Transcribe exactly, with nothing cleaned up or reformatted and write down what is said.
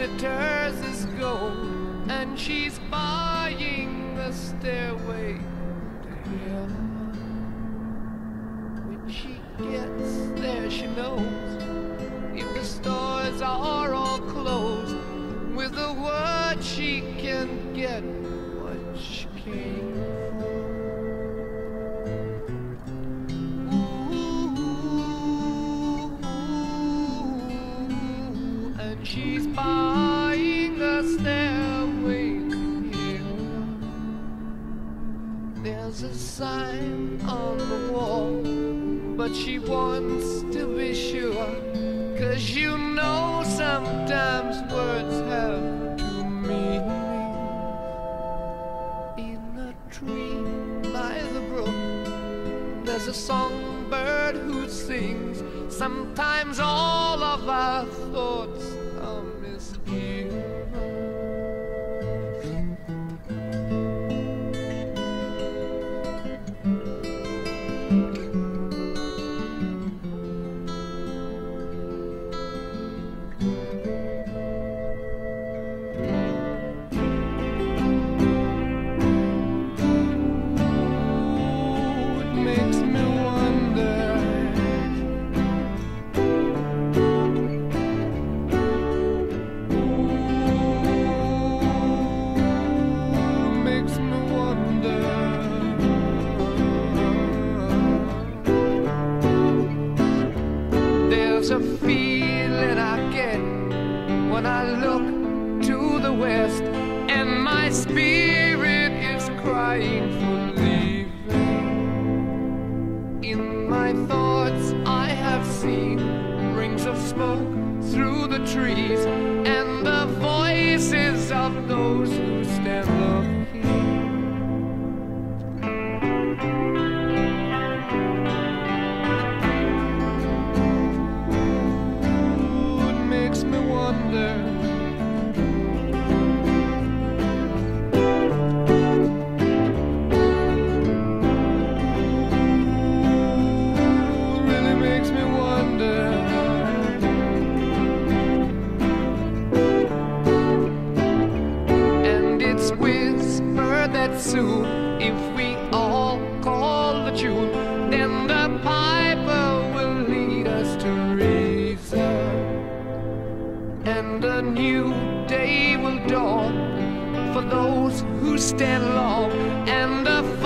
glitters as gold, and she's buying the stairway to heaven. When she gets there, she knows if the stores are all closed, with a word she can get what she came for. Ooh, and she's buying a stairway here. There's a sign on the wall, but she wants to be sure, 'cause you know sometimes words have two meanings. In a tree by the brook, there's a songbird who sings. Sometimes all of our thoughts are misgiven. There's a feeling I get when I look to the west, and my spirit is crying for leaving. In my thoughts I have seen rings of smoke through the trees, and the voices of those who stand up here. Soon, if we all call the tune, then the piper will lead us to reason, and a new day will dawn for those who stand long, and the